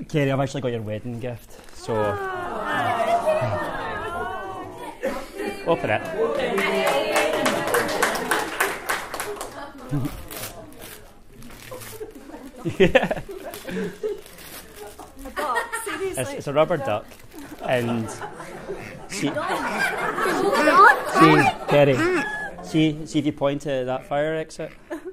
Kerry, I've actually got your wedding gift, so open it. Yeah. It's a rubber duck, and see, Kerry, see if you point it at that fire exit.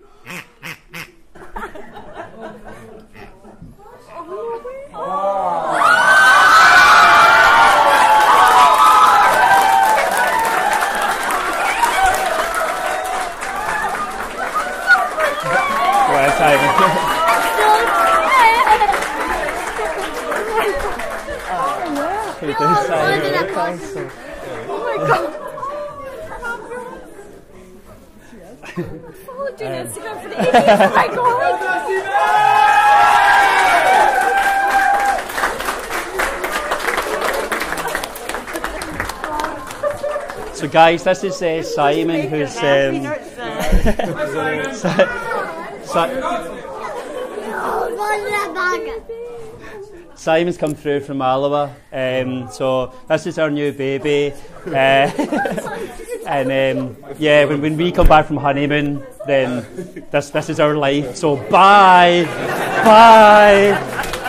Followed you on Instagram for the ages. Oh my god! So guys, this is Simon, who's Simon's come through from Alloa, so this is our new baby, and yeah, when we come back from honeymoon, then this is our life. So bye.